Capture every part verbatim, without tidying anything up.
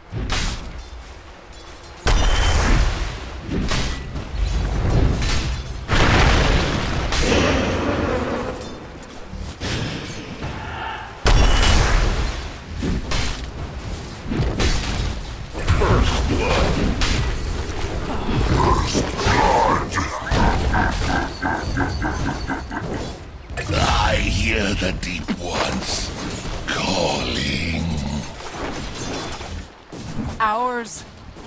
I hear the deep ones calling. Ours.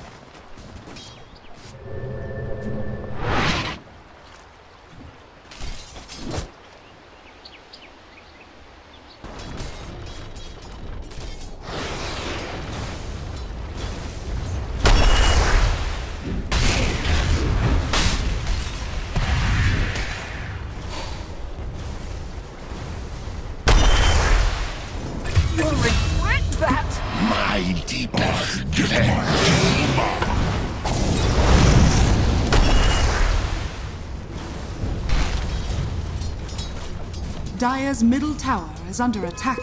You'll regret that! My deepest cleanse. Dire's middle tower is under attack.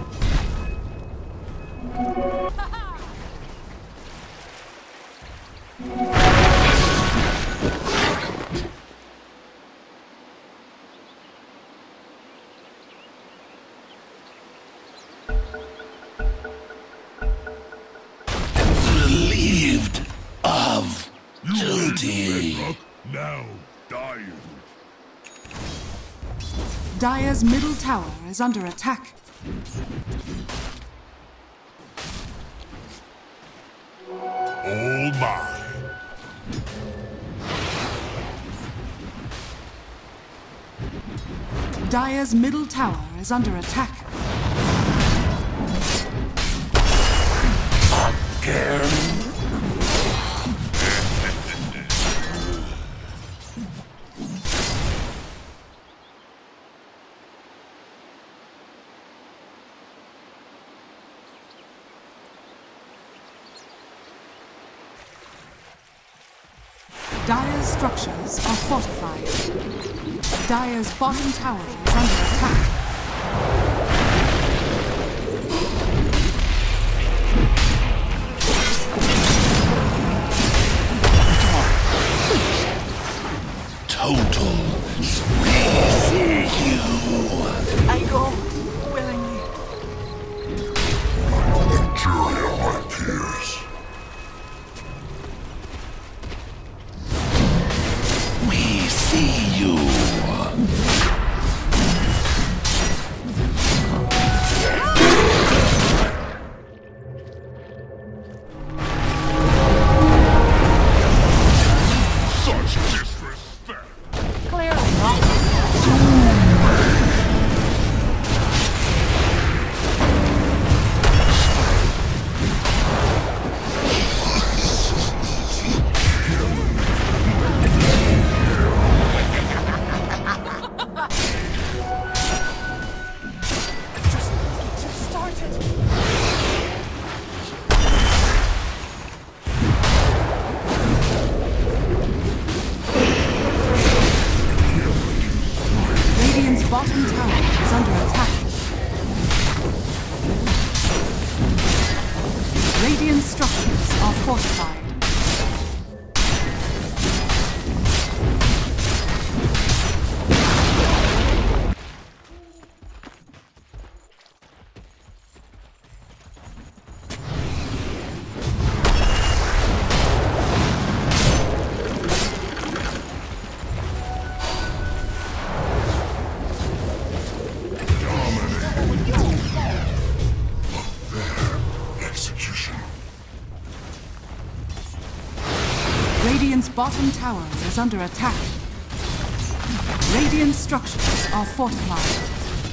Relieved of duty. Now dying. Dire's middle tower is under attack. All mine. Dire's middle tower is under attack. Again. Dire's structures are fortified. Dire's bottom tower is under attack. Total squeeze you. I go willingly. The jury of my peers. We see you. Such disrespect. Clearly not. Just, just started. Radiant's bottom tower is under attack. Radiant structures are fortified. Execution. Radiant's bottom tower is under attack. Radiant structures are fortified.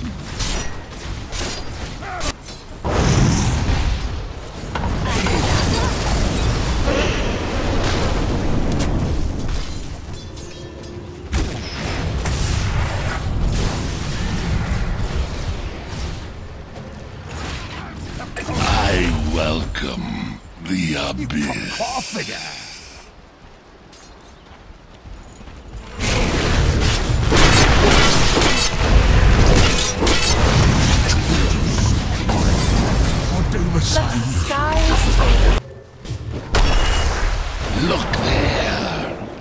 I welcome the abyss. The skies Look there.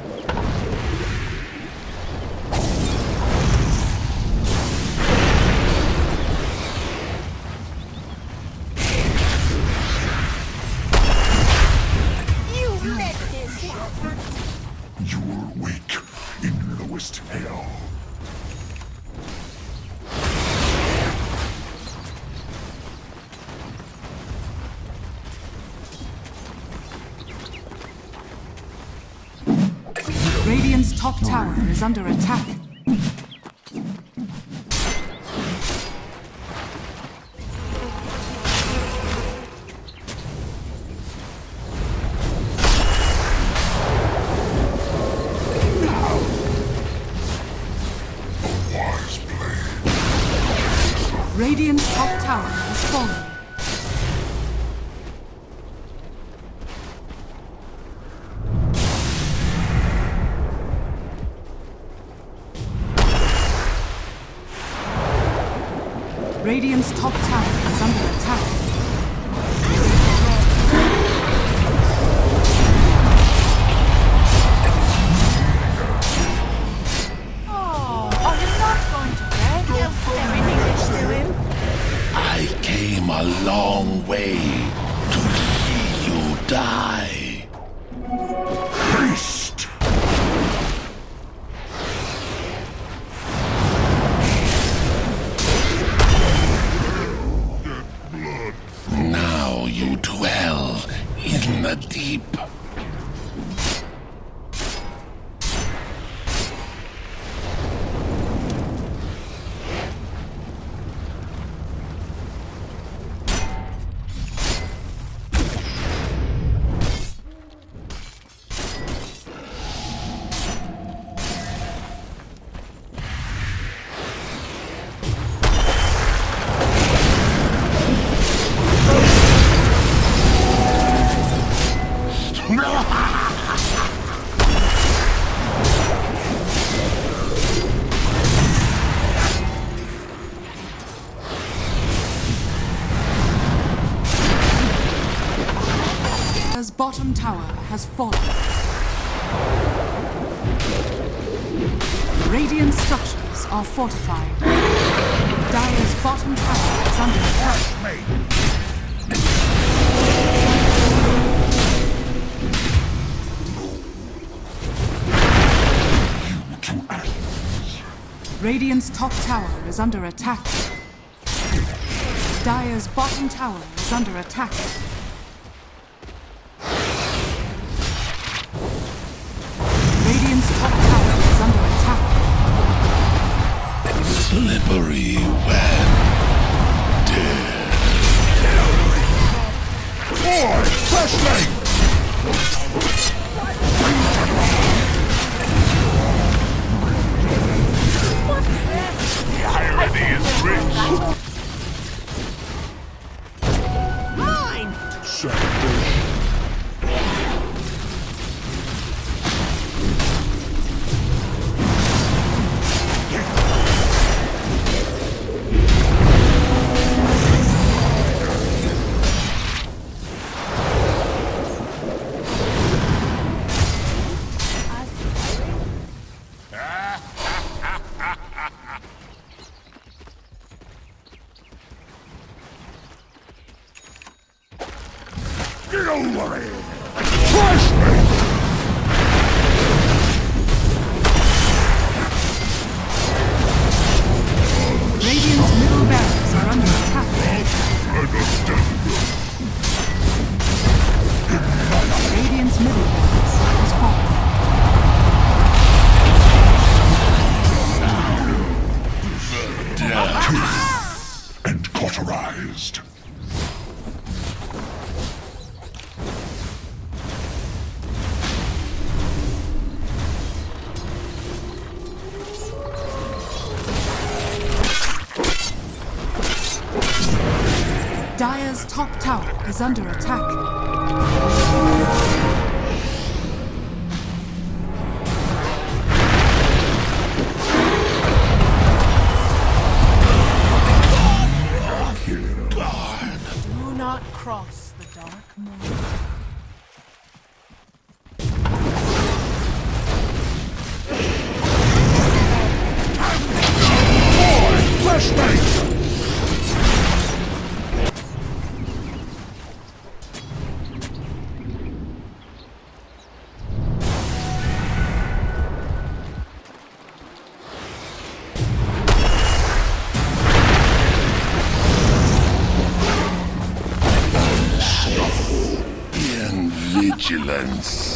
You let this happen. You'll wake in lowest hell. Radiant's top tower is under attack. Wise blade. Radiant's top tower has fallen. Radiant's top tower is under attack. Oh, are you not going to bed? Everything is doing. I came a long way to see you die. Haste! Now you dwell in the deep. Dire's bottom tower has fallen. Radiant structures are fortified. Dire's bottom tower is under attack. Radiant's top tower is under attack. Dire's bottom tower is under attack. Radiant's top tower is under attack. Slippery when dead. Boy! Flashlight! The irony is rich. Mine! Salvation. Get over it! Flashlight! Radiant's middle barracks are under attack. Radiant's middle barracks has fallen. And cauterized. Dire's top tower is under attack. Do not cross the dark moon. vigilance.